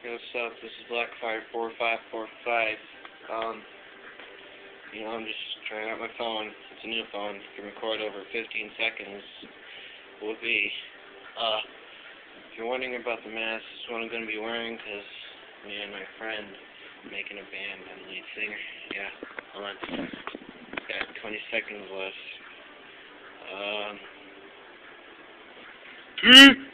Hey, what's up? This is Blackfire 4545. I'm just trying out my phone. It's a new phone. You can record over 15 seconds. Will be. If you're wondering about the mask, this is what I'm going to be wearing, because me and my friend are making a band. I'm the lead singer. Yeah, hold on. Got 20 seconds left.